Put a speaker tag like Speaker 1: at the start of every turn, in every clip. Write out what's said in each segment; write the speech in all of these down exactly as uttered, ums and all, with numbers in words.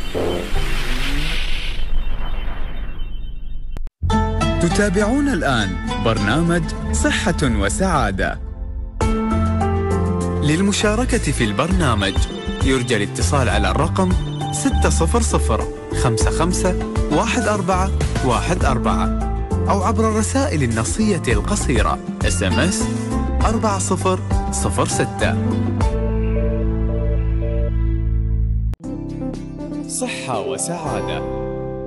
Speaker 1: تتابعون الآن برنامج صحة وسعادة. للمشاركة في البرنامج يرجى الاتصال على الرقم ستة صفر صفر خمسة خمسة واحد أربعة واحد أربعة أو عبر الرسائل النصية القصيرة إس إم إس أربعة صفر صفر ستة. صحة وسعادة.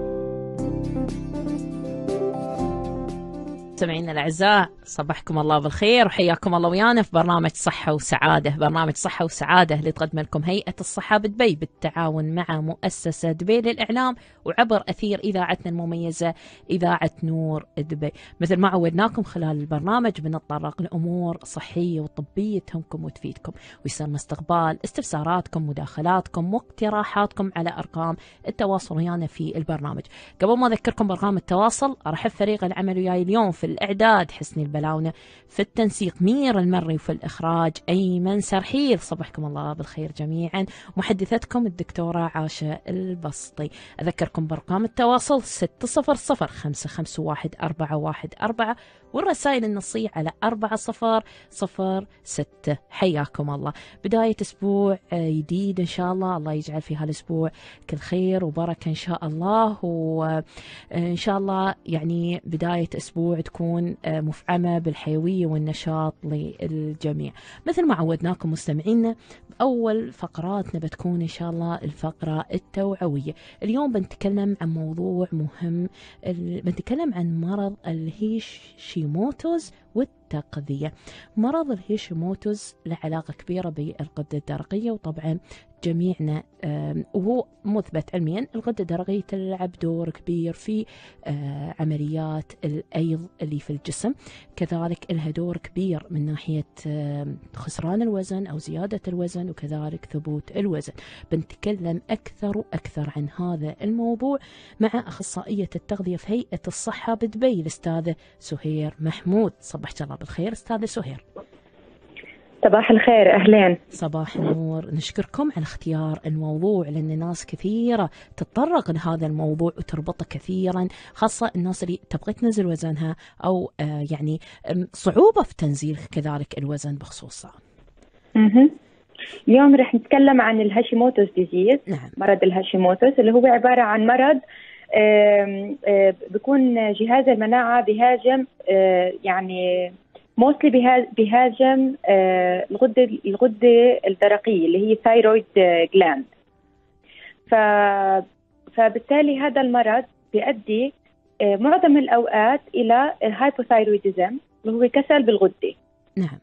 Speaker 2: مستمعينا الأعزاء، صبحكم الله بالخير وحياكم الله ويانا في برنامج صحة وسعادة. برنامج صحة وسعادة اللي تقدم لكم هيئة الصحة بدبي بالتعاون مع مؤسسة دبي للإعلام وعبر أثير إذاعتنا المميزة إذاعة نور دبي. مثل ما عودناكم خلال البرنامج بنتطرق لأمور صحية وطبية تهمكم وتفيدكم، ويصير استقبال استفساراتكم مداخلاتكم واقتراحاتكم على أرقام التواصل ويانا في البرنامج. قبل ما أذكركم بأرقام التواصل، أرحب فريق العمل وياي اليوم في الإعداد حسني البلاونة، في التنسيق مير المري، وفي الإخراج أيمن سرحيل. صبحكم الله بالخير جميعا. محدثتكم الدكتورة عاشة البسطي. أذكركم بأرقام التواصل ستة صفر صفر خمسة خمسة واحد أربعة واحد أربعة والرسائل النصية على أربعة صفر صفر ستة. حياكم الله. بداية أسبوع جديد إن شاء الله، الله يجعل في هالأسبوع كل خير وبركة إن شاء الله، وإن شاء الله يعني بداية أسبوع تكون مفعمة بالحيوية والنشاط للجميع. مثل ما عودناكم مستمعينا، أول فقراتنا بتكون إن شاء الله الفقرة التوعوية. اليوم بنتكلم عن موضوع مهم، بنتكلم عن مرض الهيشيموتوز والتغذية. مرض الهيشيموتوز له علاقة كبيرة بالغدة الدرقية، وطبعا جميعنا وهو مثبت علميا الغدة الدرقية تلعب دور كبير في عمليات الأيض اللي في الجسم، كذلك لها دور كبير من ناحية خسران الوزن أو زيادة الوزن، وكذلك ثبوت الوزن. بنتكلم أكثر وأكثر عن هذا الموضوع مع أخصائية التغذية في هيئة الصحة بدبي الأستاذة سهير محمود. صبحت الله بالخير أستاذة سهير.
Speaker 3: صباح الخير، أهلين.
Speaker 2: صباح النور. نشكركم على اختيار الموضوع، لأن ناس كثيرة تتطرق لهذا الموضوع وتربطه كثيرا، خاصة الناس اللي تبغى تنزل وزنها أو آه يعني صعوبة في تنزيل كذلك الوزن بخصوصه.
Speaker 3: مه. اليوم رح نتكلم عن الهاشيموتوز ديزيز.
Speaker 2: نعم.
Speaker 3: مرض الهاشيموتوز اللي هو عبارة عن مرض آه آه بيكون جهاز المناعة بهاجم آه يعني موستلي بهاجم آه الغدة الغدة الدرقية اللي هي ثايرويد جلاند. ف فبالتالي هذا المرض بيؤدي آه معظم الأوقات إلى الهايبوثايرويدزم اللي هو كسل بالغدة.
Speaker 2: نعم.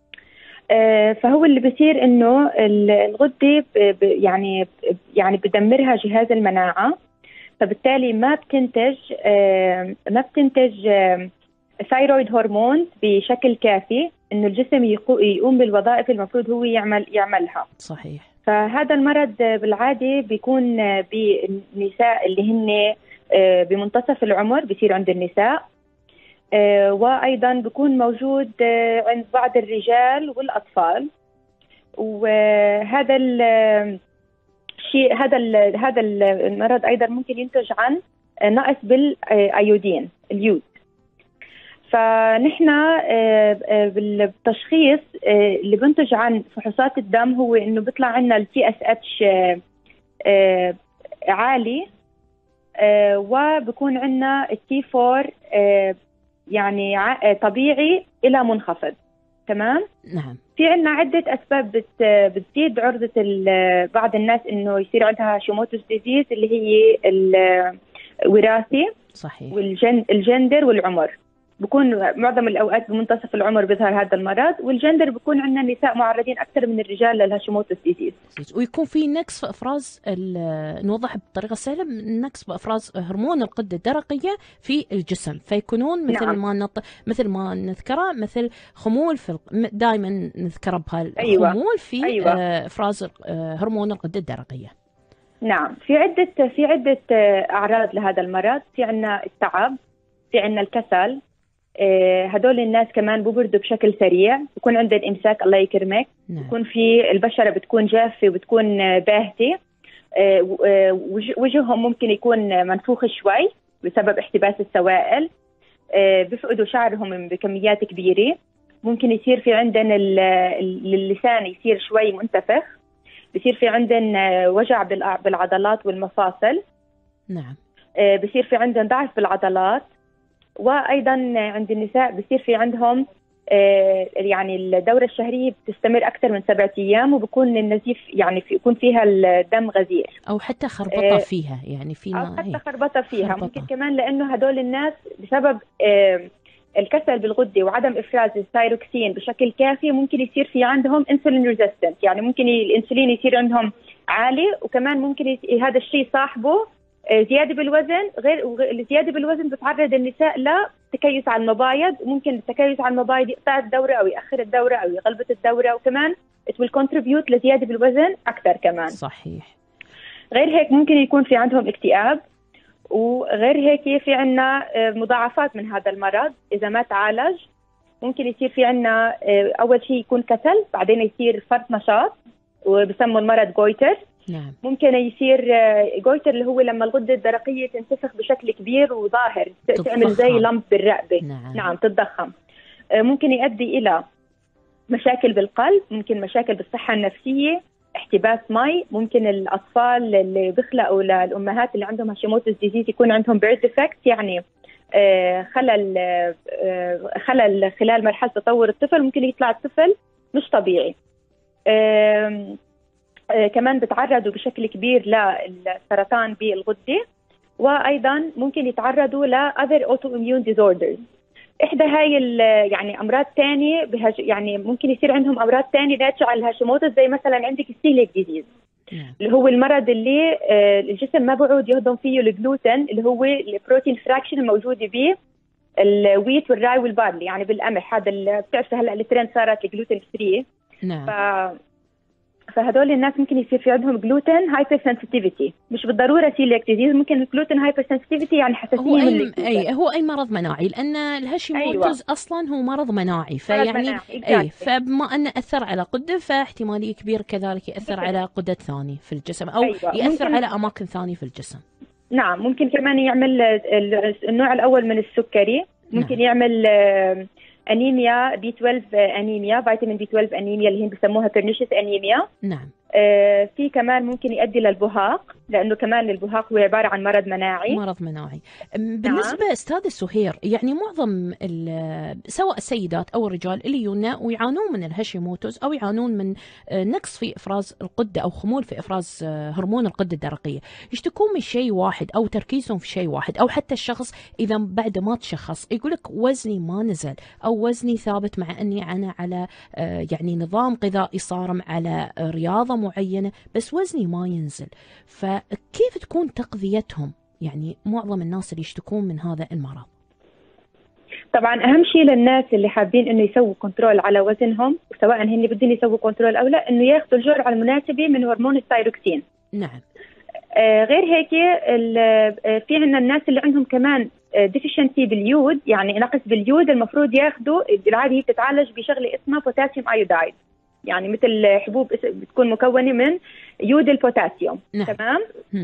Speaker 3: آه فهو اللي بيصير إنه الغدة يعني يعني بدمرها جهاز المناعة، فبالتالي ما بتنتج آه ما بتنتج آه ثايرويد هرمون بشكل كافي انه الجسم يقوم بالوظائف المفروض هو يعمل يعملها.
Speaker 2: صحيح.
Speaker 3: فهذا المرض بالعاده بيكون بالنساء اللي هن بمنتصف العمر، بيصير عند النساء، وايضا بيكون موجود عند بعض الرجال والاطفال. وهذا الشيء هذا هذا المرض ايضا ممكن ينتج عن نقص بالايودين اليود. فنحن بالتشخيص اللي بنتج عن فحوصات الدم هو انه بيطلع عنا التي اس اتش عالي، وبكون عنا التي فور يعني طبيعي الى منخفض. تمام.
Speaker 2: نعم.
Speaker 3: في عنا عدة اسباب بتزيد عرضة بعض الناس انه يصير عندها هاشيموتوز ديزيز، اللي هي الوراثي.
Speaker 2: صحيح.
Speaker 3: والجندر والعمر. بكون معظم الأوقات بمنتصف العمر بيظهر هذا المرض، والجندر بكون عندنا نساء معرضين أكثر من الرجال للهاشيموتوز ديزيز.
Speaker 2: ويكون في نقص في إفراز، نوضح بطريقة سهلة، نقص بإفراز هرمون الغدة الدرقية في الجسم، فيكونون مثل نعم. ما نط... مثل ما نذكره مثل خمول في دائما نذكره بهالخمول. أيوة. في أيوة. إفراز هرمون الغدة الدرقية.
Speaker 3: نعم. في عدة في عدة أعراض لهذا المرض. في عندنا التعب، في عندنا الكسل. هدول الناس كمان ببردوا بشكل سريع، بكون عندهم إمساك الله يكرمك. نعم. بكون في البشرة بتكون جافة وبتكون باهتة. وجههم ممكن يكون منفوخ شوي بسبب احتباس السوائل، بيفقدوا شعرهم بكميات كبيرة، ممكن يصير في عندنا اللسان يصير شوي منتفخ، بصير في عندنا وجع بالعضلات والمفاصل.
Speaker 2: نعم.
Speaker 3: بصير في عندنا ضعف بالعضلات، وأيضا عند النساء بصير في عندهم يعني الدورة الشهرية بتستمر أكثر من سبعة أيام، وبكون النزيف يعني في يكون فيها الدم غزير،
Speaker 2: أو حتى خربطة فيها، يعني في
Speaker 3: أو حتى خربطة فيها خربطة. ممكن كمان لأنه هدول الناس بسبب الكسل بالغدة وعدم إفراز الثايروكسين بشكل كافي ممكن يصير في عندهم انسولين ريزيستنت، يعني ممكن الانسولين يصير عندهم عالي، وكمان ممكن هذا الشيء صاحبه زيادة بالوزن. غير الزيادة بالوزن بتعرض النساء لتكيس على المبايض، وممكن التكيس على المبايض يقطع الدورة أو يأخر الدورة أو يغلبط الدورة، وكمان it will contribute لزيادة بالوزن أكثر كمان.
Speaker 2: صحيح.
Speaker 3: غير هيك ممكن يكون في عندهم اكتئاب، وغير هيك في عنا مضاعفات من هذا المرض إذا ما تعالج. ممكن يصير في عنا أول شيء يكون كسل، بعدين يصير فرط نشاط وبسموا المرض جويتر.
Speaker 2: نعم.
Speaker 3: ممكن يصير جويتر اللي هو لما الغدة الدرقية تنتفخ بشكل كبير وظاهر، تعمل زي لمب بالرقبة.
Speaker 2: نعم.
Speaker 3: نعم، تتضخم. ممكن يؤدي إلى مشاكل بالقلب، ممكن مشاكل بالصحة النفسية، احتباس مي. ممكن الأطفال اللي بيخلقوا للأمهات اللي عندهم هاشيموتوز ديزيز يكون عندهم بيرث ديفكت، يعني خلل خلل خلال مرحلة تطور الطفل، ممكن يطلع الطفل مش طبيعي. كمان بتعرضوا بشكل كبير للسرطان بالغدة، وأيضا ممكن يتعرضوا ل other autoimmune disorders. إحدى هاي يعني أمراض تانية يعني ممكن يصير عندهم أمراض تانية ناتجة عن الهاشيموتوز، زي مثلا عندك السيليك ديزيز اللي هو المرض اللي الجسم ما بعود يهضم فيه الجلوتين، اللي هو البروتين فراكشن الموجودة به الويت والراي والبارلي، يعني بالقمح. هذا اللي بتعرف هلا الترند صارت الجلوتين فري.
Speaker 2: نعم.
Speaker 3: ف... فهدول الناس ممكن يصير في عندهم جلوتين هايبر سنسيتيفيتي، مش بالضروره سيليك ديزيز، ممكن الجلوتين هايبر سنسيتيفيتي يعني حساسيه
Speaker 2: هو
Speaker 3: من
Speaker 2: أي, أي هو أي مرض مناعي، لأن الهاشيموتوز أيوة. أصلا هو مرض مناعي، فيعني
Speaker 3: مرض مناعي.
Speaker 2: أي فبما أنه أثر على قدة فاحتمالية كبيرة كذلك يأثر على قدة ثانية في الجسم، أو أيوة. يأثر ممكن... على أماكن ثانية في الجسم.
Speaker 3: نعم، ممكن كمان يعمل النوع الأول من السكري، ممكن نعم. يعمل أنيميا بي اثنا عشر، أنيميا فيتامين بي اثنا عشر أنيميا اللي هي بيسموها بيرنيشيس أنيميا.
Speaker 2: نعم.
Speaker 3: آه في كمان ممكن يؤدي للبهاق، لأنه كمان البهاق هو عبارة عن مرض مناعي.
Speaker 2: مرض مناعي. بالنسبة نعم. أستاذ سهير، يعني معظم سواء السيدات أو الرجال اللي يونا ويعانون من الهاشيموتوز أو يعانون من نقص في إفراز القدة أو خمول في إفراز هرمون القدة الدرقية، يشتكون من شيء واحد أو تركيزهم في شيء واحد، أو حتى الشخص إذا بعد ما تشخص يقولك وزني ما نزل أو وزني ثابت، مع أني أنا على يعني نظام غذائي صارم، على رياضة معينة، بس وزني ما ينزل. فكيف تكون تغذيتهم؟ يعني معظم الناس اللي يشتكون من هذا المرض.
Speaker 3: طبعا اهم شيء للناس اللي حابين انه يسووا كنترول على وزنهم، سواء هن بدهم يسووا كنترول او لا، انه ياخذوا الجرعه المناسبه من هرمون الثايروكسين.
Speaker 2: نعم.
Speaker 3: آه غير هيك في عندنا الناس اللي عندهم كمان ديفيشنسي باليود، يعني نقص باليود، المفروض ياخذوا بالعاده هي بتتعالج بشغله اسمها بوتاسيوم ايودايد، يعني مثل حبوب بتكون مكونة من يود البوتاسيوم.
Speaker 2: نعم.
Speaker 3: تمام.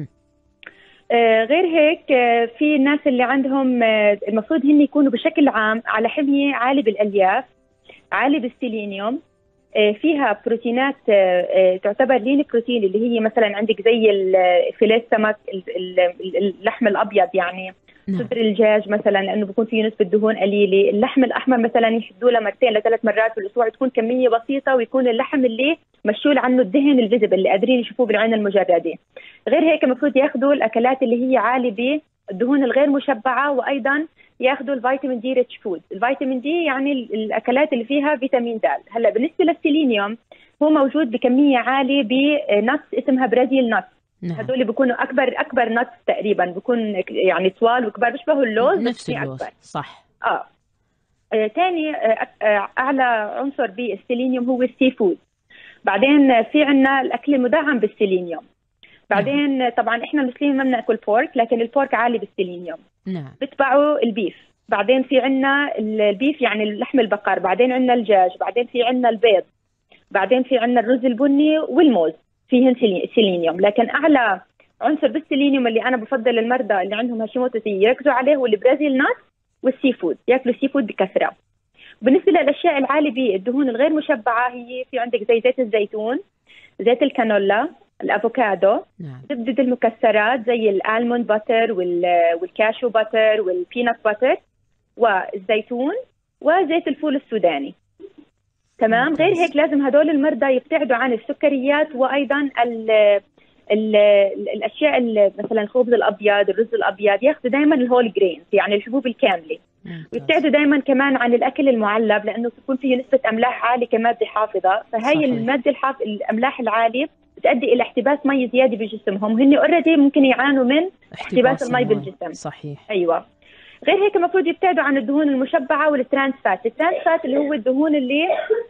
Speaker 3: آه غير هيك آه في الناس اللي عندهم آه المفروض هن يكونوا بشكل عام على حمية عالي بالألياف، عالي بالسيلينيوم، آه فيها بروتينات آه آه تعتبر لين بروتين، اللي هي مثلا عندك زي فيليه السمك، اللحم الأبيض، يعني صدر الدجاج مثلا، لانه بيكون فيه نسبه دهون قليله. اللحم الاحمر مثلا يحدوه لمرتين لثلاث مرات في الاسبوع، تكون كميه بسيطه، ويكون اللحم اللي مشول عنه الدهن الفيزبل اللي قادرين يشوفوه بالعين المجرده. غير هيك المفروض ياخذوا الاكلات اللي هي عاليه بالدهون الغير مشبعه، وايضا ياخذوا الفيتامين دي ريتش فود. الفيتامين دي يعني الاكلات اللي فيها فيتامين د. هلا بالنسبه للسيلينيوم هو موجود بكميه عاليه بنتس اسمها برازيل نتس. نعم. هذول بيكونوا اكبر اكبر نتس تقريبا، بيكون يعني طوال وكبار، بيشبهوا اللوز
Speaker 2: نفس اللوز. صح.
Speaker 3: اه, آه. تاني آه. آه. اعلى عنصر بالسيلينيوم هو السي فود. بعدين في عنا الاكل المدعم بالسيلينيوم. بعدين نعم. طبعا احنا المسلمين ما بناكل بورك، لكن البورك عالي بالسيلينيوم.
Speaker 2: نعم.
Speaker 3: بتبعوا البيف. بعدين في عنا البيف يعني لحم البقر، بعدين عنا الدجاج، بعدين في عنا البيض، بعدين في عنا الرز البني والموز. فيهن سيلينيوم، لكن اعلى عنصر بالسيلينيوم اللي انا بفضل المرضى اللي عندهم هاشيموتوز يركزوا عليه هو البرازيل نات والسي فود، ياكلوا سي فود بكثره. بالنسبه للاشياء العاليه بالدهون الغير مشبعه، هي في عندك زي زيت الزيتون، زيت الكانولا، الافوكادو،
Speaker 2: نعم.
Speaker 3: زبده المكسرات زي الالموند باتر والكاشو باتر والبينات باتر، والزيتون، وزيت الفول السوداني. تمام. غير هيك لازم هدول المرضى يبتعدوا عن السكريات، وايضا ال ال الاشياء اللي مثلا الخبز الابيض، الرز الابيض، ياخذوا دائما الهول جرينز يعني الحبوب الكامله. ويبتعدوا دائما كمان عن الاكل المعلب، لانه تكون فيه نسبه املاح عاليه كماده حافظه، فهي الماده الحاف الاملاح العاليه بتؤدي الى احتباس مي زياده بجسمهم، هن اوريدي ممكن يعانوا من احتباس المي بالجسم.
Speaker 2: صحيح.
Speaker 3: ايوه. غير هيك المفروض يبتعدوا عن الدهون المشبعه والترانس فات. الترانس فات اللي هو الدهون اللي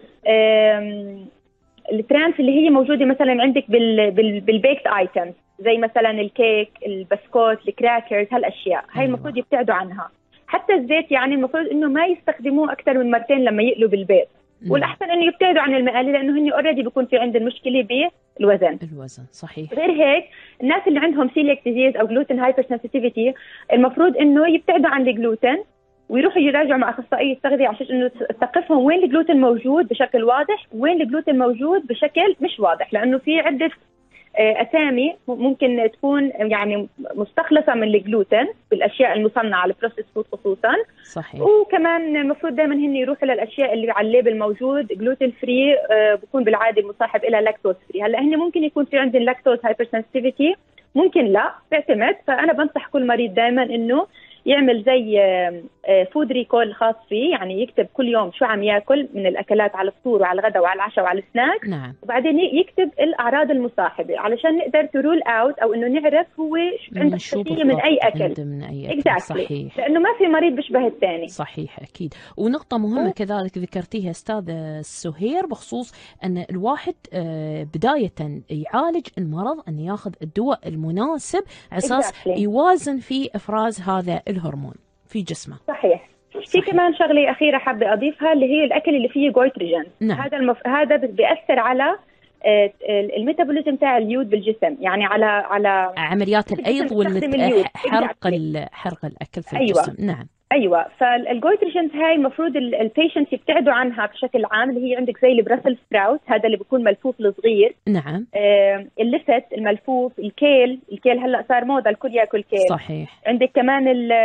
Speaker 3: الترانس اللي هي موجوده مثلا عندك بال بال بالبيكت ايتمز، زي مثلا الكيك، البسكوت، الكراكرز، هالاشياء هاي المفروض يبتعدوا عنها. حتى الزيت يعني المفروض انه ما يستخدموه اكثر من مرتين لما يقلوا بالبيض. والاحسن انه يبتعدوا عن المقالي، لانه هن اوريدي بيكون في عندهم مشكله بالوزن. الوزن صحيح. غير هيك الناس اللي عندهم سيلياك ديزيز او جلوتين هايبر سنسيتيفيتي المفروض انه يبتعدوا عن الجلوتين، ويروحوا يراجعوا مع اخصائي التغذيه عشان انه تثقفهم وين الجلوتين موجود بشكل واضح وين الجلوتين موجود بشكل مش واضح، لانه في عده اسامي ممكن تكون يعني مستخلصه من الجلوتين بالاشياء المصنعه البروسيس فود خصوصا. صحيح. وكمان المفروض دائما هن يروحوا للاشياء اللي على الليبل موجود جلوتين فري، بكون بالعاده مصاحب الى لاكتوز فري. هلا هن ممكن يكون في عندهم لاكتوز هايبر سنسيتيفيتي، ممكن لا، بيعتمد. فانا بنصح كل مريض دائما انه يعمل زي فود ريكول خاص فيه، يعني يكتب كل يوم شو عم ياكل من الاكلات على الفطور وعلى الغداء وعلى العشاء وعلى السناك. نعم. وبعدين يكتب الاعراض المصاحبه علشان نقدر ترول اوت او انه نعرف هو عنده حساسيه من اي اكل. من اي اكل. exactly. صحيح. لانه ما في مريض بيشبه الثاني. صحيح اكيد. ونقطه مهمه و... كذلك ذكرتيها استاذ سهير بخصوص ان الواحد بدايه يعالج المرض ان ياخذ الدواء المناسب على اساس exactly. يوازن في افراز هذا الهرمون في جسمه. صحيح. في كمان شغله اخيره حابه اضيفها اللي هي الاكل اللي فيه جويتروجين. نعم. هذا المف... هذا بيأثر على الميتابوليزم تاع اليود بالجسم، يعني على على عمليات الايض والحرق حرق الاكل في أيوة. الجسم. نعم. ايوه. فالجويتروجينز هاي المفروض البيشنت يبتعدوا عنها بشكل عام، اللي هي عندك زي البراسل سبراوت، هذا اللي بيكون ملفوف الصغير. نعم. آه اللفت الملفوف، الكيل، الكيل هلا صار موضه الكل ياكل كيل. صحيح. عندك كمان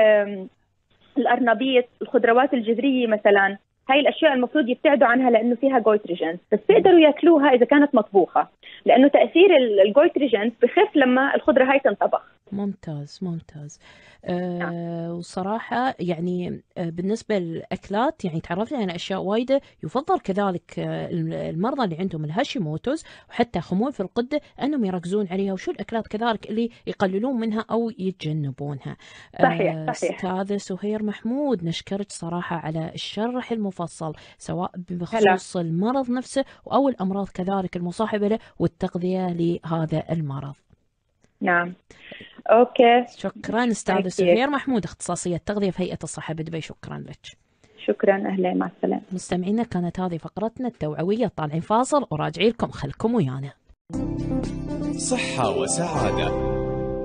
Speaker 3: الارنبيط، الخضروات الجذريه مثلا، هاي الاشياء المفروض يبتعدوا عنها لانه فيها جويتروجينز، بس بيقدروا ياكلوها اذا كانت مطبوخه، لانه تاثير الجويتروجينز بخف لما الخضره هاي تنطبخ. ممتاز ممتاز. آه وصراحة يعني آه بالنسبة للأكلات يعني تعرفنا عن أشياء وايدة. يفضل كذلك آه المرضى اللي عندهم الهاشيموتوز وحتى خمول في القدة أنهم يركزون عليها، وشو الأكلات كذلك اللي يقللون منها أو يتجنبونها. صحيح. آه صحيح. أستاذة سهير محمود، نشكرك صراحة على الشرح المفصل سواء بخصوص هلا. المرض نفسه أو الأمراض كذلك المصاحبة له والتغذية لهذا المرض. نعم. اوكي. شكرا استاذة سهير محمود، اختصاصية تغذية في هيئة الصحة بدبي. شكرا لك. شكرا. اهلا، مع السلامة. مستمعينا، كانت هذه فقرتنا التوعوية. طالعين فاصل وراجعين لكم، خلكم ويانا.
Speaker 4: صحة وسعادة.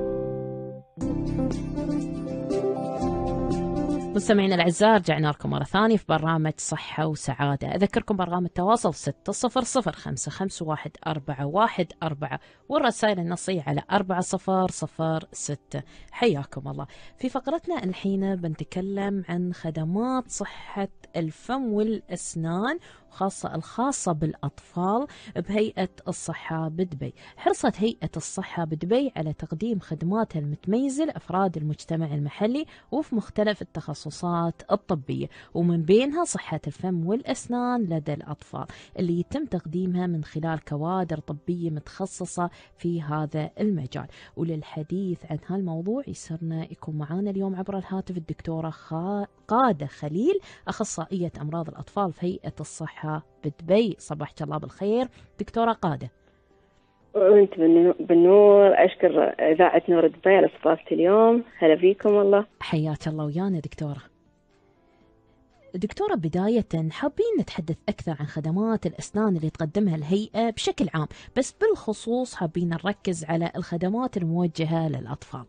Speaker 2: مستمعينا الأعزاء، رجعنا لكم مرة ثانية في برنامج صحة وسعادة. أذكركم برقم التواصل ستة صفر صفر خمسة خمسة واحد أربعة واحد أربعة والرسائل النصية على أربعة صفر صفر ستة. حياكم الله. في فقرتنا الحين بنتكلم عن خدمات صحة الفم والأسنان، خاصة الخاصة بالأطفال بهيئة الصحة بدبي. حرصت هيئة الصحة بدبي على تقديم خدماتها المتميزة لأفراد المجتمع المحلي وفي مختلف التخصصات الطبية، ومن بينها صحة الفم والأسنان لدى الأطفال اللي يتم تقديمها من خلال كوادر طبية متخصصة في هذا المجال. وللحديث عن هالموضوع يسرنا يكون معنا اليوم عبر الهاتف الدكتورة خا... قادة خليل، أخصائية أمراض الأطفال في هيئة الصحة بدبي. صباحك الله بالخير دكتورة قادة.
Speaker 5: وانت بالنور. أشكر إذاعة نور دبي على استضافتي اليوم. هلا فيكم والله.
Speaker 2: حياك الله ويانا دكتورة. دكتورة بداية حابين نتحدث أكثر عن خدمات الأسنان اللي تقدمها الهيئة بشكل عام، بس بالخصوص حابين نركز على الخدمات الموجهة للأطفال.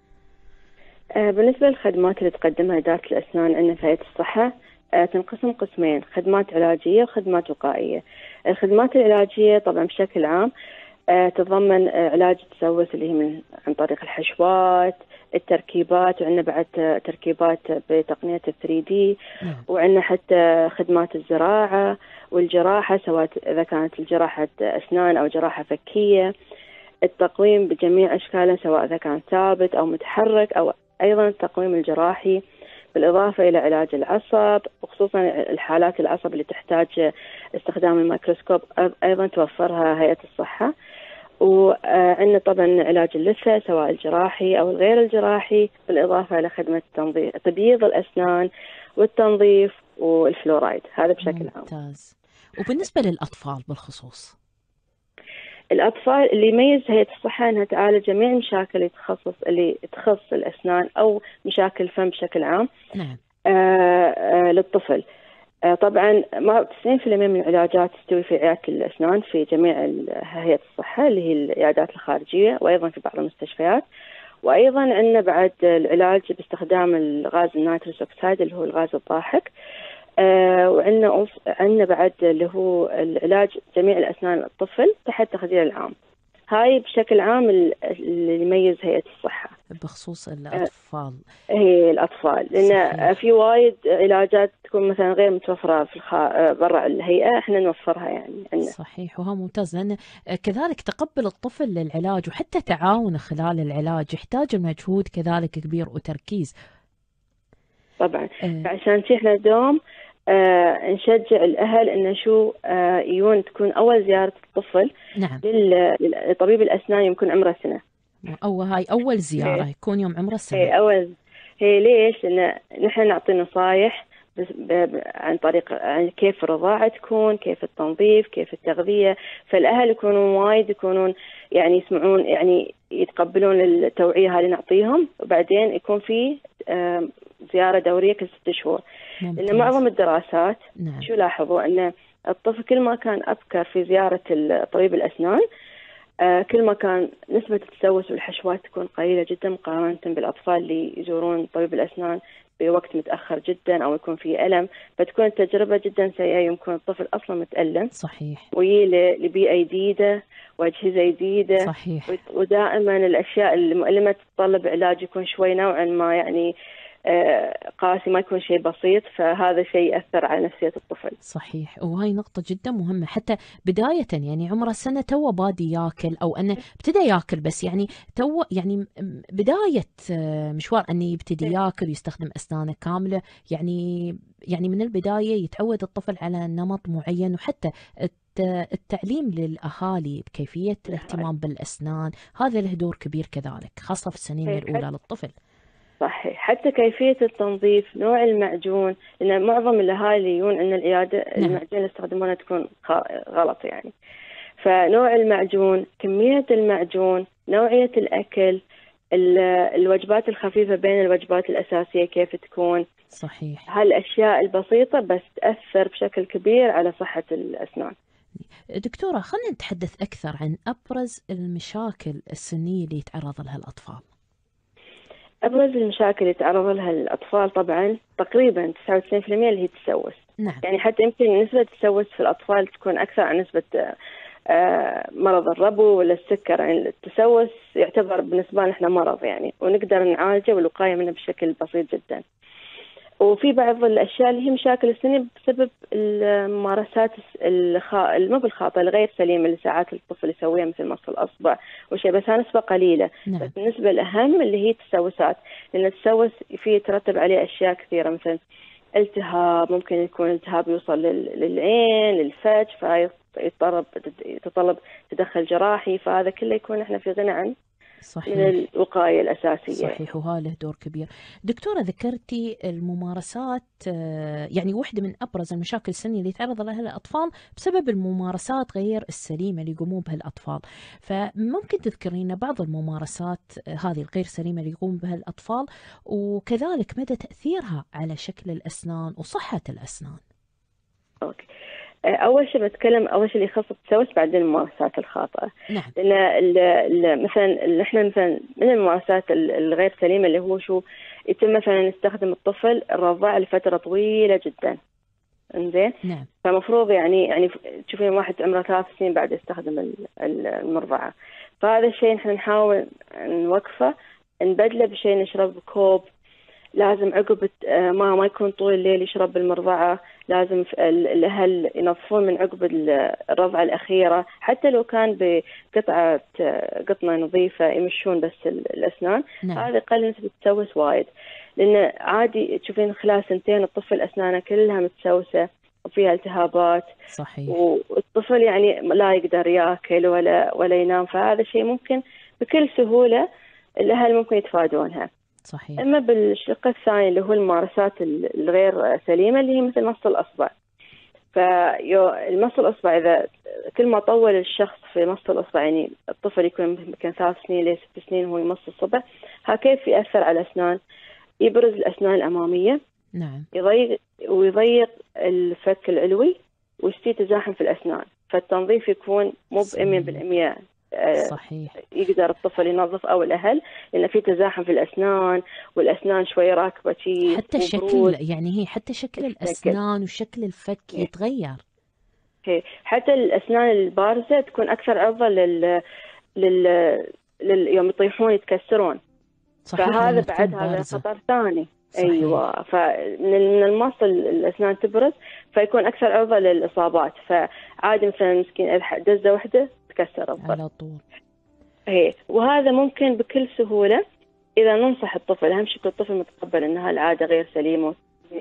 Speaker 5: بالنسبة للخدمات اللي تقدمها إدارة الأسنان عندنا في هيئة الصحة تنقسم قسمين، خدمات علاجية وخدمات وقائية. الخدمات العلاجية طبعا بشكل عام تتضمن علاج التسوس اللي هي من عن طريق الحشوات، التركيبات، وعندنا بعد تركيبات بتقنية ثري دي، وعندنا حتى خدمات الزراعة والجراحة سواء إذا كانت الجراحة أسنان أو جراحة فكية، التقويم بجميع أشكاله سواء إذا كان ثابت أو متحرك، أو أيضا التقويم الجراحي، بالإضافة إلى علاج العصب وخصوصا الحالات العصب اللي تحتاج استخدام الميكروسكوب أيضا توفرها هيئة الصحة. وعندنا طبعا علاج اللثة سواء الجراحي أو الغير الجراحي، بالإضافة إلى خدمة تنظيف تبييض الأسنان والتنظيف والفلورايد، هذا بشكل عام.
Speaker 2: ممتاز. وبالنسبة للأطفال بالخصوص؟
Speaker 5: الأطفال اللي يميز هيئة الصحة أنها تعالج جميع المشاكل اللي تخصص اللي تخص الأسنان أو مشاكل الفم بشكل عام.
Speaker 2: نعم.
Speaker 5: آه آه للطفل. آه طبعا تسعين بالمئة من العلاجات تستوي في عيادة الأسنان في جميع هيئة الصحة اللي هي العيادات الخارجية، وأيضا في بعض المستشفيات. وأيضا عندنا بعد العلاج باستخدام الغاز النيتروس أوكسيد اللي هو الغاز الضاحك. آه وعندنا عندنا بعد اللي هو العلاج جميع الأسنان الطفل تحت تخدير العام. هاي بشكل عام اللي يميز هيئة الصحة
Speaker 2: بخصوص الأطفال.
Speaker 5: هي الأطفال، لأن في وايد علاجات تكون مثلا غير متوفرة في الخا... برا الهيئة، احنا نوفرها يعني عندنا.
Speaker 2: صحيح، وها ممتاز، لأن كذلك تقبل الطفل للعلاج وحتى تعاونه خلال العلاج يحتاج المجهود كذلك كبير وتركيز.
Speaker 5: طبعا أه. عشان شي احنا دوم آه نشجع الأهل إنه شو آه يون تكون أول زيارة الطفل.
Speaker 2: نعم.
Speaker 5: لطبيب الأسنان يكون عمره سنة.
Speaker 2: أو هاي أول زيارة هي. يكون يوم عمره سنة.
Speaker 5: هي أول هي ليش؟ لأن نحن نعطي نصايح بس ب... ب... عن طريق عن كيف الرضاعة تكون، كيف التنظيف، كيف التغذية، فالأهل يكونون وايد يكونون يعني يسمعون يعني يتقبلون التوعية هذه نعطيهم، وبعدين يكون في آه زيارة دورية كل ست شهور. لأن معظم الدراسات
Speaker 2: نعم.
Speaker 5: شو لاحظوا أن الطفل كل ما كان أبكر في زيارة طبيب الأسنان آه كل ما كان نسبة التسوس والحشوات تكون قليلة جدا مقارنة بالأطفال اللي يزورون طبيب الأسنان بوقت متأخر جدا أو يكون فيه ألم، فتكون التجربة جدا سيئة، يمكن الطفل أصلا متألم.
Speaker 2: صحيح.
Speaker 5: ويجي لبيئة جديدة وأجهزة جديدة.
Speaker 2: صحيح.
Speaker 5: ودائما الأشياء المؤلمة تتطلب علاج يكون شوي نوعا ما يعني قاسي، ما يكون شيء بسيط، فهذا شيء يأثر على نفسية الطفل.
Speaker 2: صحيح، وهي نقطة جدا مهمة. حتى بداية يعني عمره سنة تو بادي ياكل أو أنه ابتدى ياكل، بس يعني تو يعني بداية مشوار أنه يبتدي ياكل ويستخدم أسنانه كاملة، يعني يعني من البداية يتعود الطفل على نمط معين، وحتى التعليم للأهالي بكيفية الاهتمام بالأسنان هذا له دور كبير كذلك، خاصة في السنين الأولى للطفل.
Speaker 5: صحيح، حتى كيفية التنظيف، نوع المعجون، لأن معظم الأهالي يقولون أن العيادة نعم. المعجون اللي يستخدمونه تكون غلط يعني، فنوع المعجون، كمية المعجون، نوعية الأكل، الوجبات الخفيفة بين الوجبات الأساسية كيف تكون.
Speaker 2: صحيح.
Speaker 5: هالأشياء البسيطة بس تأثر بشكل كبير على صحة الأسنان.
Speaker 2: دكتورة، خلينا نتحدث أكثر عن أبرز المشاكل السنية اللي يتعرض لها الأطفال.
Speaker 5: أبرز المشاكل اللي يتعرض لها الأطفال طبعا تقريبا تسعة وتسعين بالمئة اللي هي التسوس.
Speaker 2: نعم.
Speaker 5: يعني حتى يمكن نسبة التسوس في الأطفال تكون أكثر عن نسبة مرض الربو ولا السكر. يعني التسوس يعتبر بالنسبة لنا إحنا مرض يعني، ونقدر نعالجه والوقاية منه بشكل بسيط جدا. وفي بعض الأشياء اللي هي مشاكل السن بسبب الممارسات الخا... مو بالخاطئة الغير سليمة اللي ساعات الطفل يسويها مثل مص الأصبع وشيء، بس هذا نسبة قليلة.
Speaker 2: نعم.
Speaker 5: بس النسبة الأهم اللي هي التسوسات، لأن التسوس فيه يترتب عليه أشياء كثيرة، مثل التهاب، ممكن يكون التهاب يوصل لل... للعين للفج، فيتطلب يتطلب تدخل جراحي، فهذا كله يكون احنا في غنى عن
Speaker 2: صحيح.
Speaker 5: من الوقاية الأساسية.
Speaker 2: صحيح، وهذا له دور كبير. دكتورة، ذكرتي الممارسات، يعني واحدة من أبرز المشاكل السنية اللي يتعرض لها الأطفال بسبب الممارسات غير السليمة اللي يقومون بها الأطفال، فممكن تذكرين بعض الممارسات هذه الغير سليمة اللي يقوم بها الأطفال، وكذلك مدى تأثيرها على شكل الأسنان وصحة الأسنان؟
Speaker 5: أوكي. أول شيء بتكلم أول شيء اللي يخص التسوس، بعدين الممارسات الخاطئة.
Speaker 2: نعم.
Speaker 5: لأن مثلا إحنا مثلا من الممارسات الغير سليمة اللي هو شو يتم مثلا يستخدم الطفل الرضاع لفترة طويلة جدا. إنزين.
Speaker 2: نعم.
Speaker 5: فمفروض يعني يعني تشوفين واحد عمره ثلاث سنين بعد يستخدم المرضعة، فهذا الشيء نحن نحاول نوقفه، نبدله بشيء نشرب كوب. لازم عقب ما ما يكون طول الليل يشرب بالمرضعة. لازم الأهل ينظفون من عقب الرضعة الأخيرة، حتى لو كان بقطعة قطنة نظيفة يمشون بس الأسنان.
Speaker 2: نعم.
Speaker 5: هذا يقلل نسبة التسوس وايد، لأن عادي تشوفين خلال سنتين الطفل أسنانه كلها متسوسة وفيها التهابات.
Speaker 2: صحيح.
Speaker 5: والطفل يعني لا يقدر ياكل ولا ولا ينام، فهذا شيء ممكن بكل سهولة الأهل ممكن يتفادونها.
Speaker 2: صحيح.
Speaker 5: أما بالشق الثاني اللي هو الممارسات الغير سليمة اللي هي مثل مص الأصبع، فالمص الأصبع إذا كل ما طول الشخص في مص الأصبع، يعني الطفل يكون يمكن ثلاث سنين لست سنين وهو يمص الصبع، ها كيف يأثر على الأسنان؟ يبرز الأسنان الأمامية.
Speaker 2: نعم.
Speaker 5: يضيق ويضيق الفك العلوي ويصير تزاحم في الأسنان، فالتنظيف يكون مو بمية بالمية.
Speaker 2: صحيح.
Speaker 5: يقدر الطفل ينظف أو الأهل، لأن في تزاحم في الأسنان، والأسنان شوي راكبة شيء.
Speaker 2: حتى شكل، يعني هي حتى شكل الأسنان وشكل الفك يتغير.
Speaker 5: حتى الأسنان البارزة تكون أكثر عرضة لل... لل... لل... يوم يطيحون يتكسرون.
Speaker 2: صحيح.
Speaker 5: فهذا بعد هذا خطر ثاني.
Speaker 2: صحيح.
Speaker 5: أيوة. فمن المص الأسنان تبرز فيكون أكثر عرضة للإصابات، فعادي مثلا مسكين دزة واحدة تكسر الضرس
Speaker 2: على طول.
Speaker 5: إيه. وهذا ممكن بكل سهولة إذا ننصح الطفل. أهم شيء الطفل متقبل أنها العادة غير سليمة،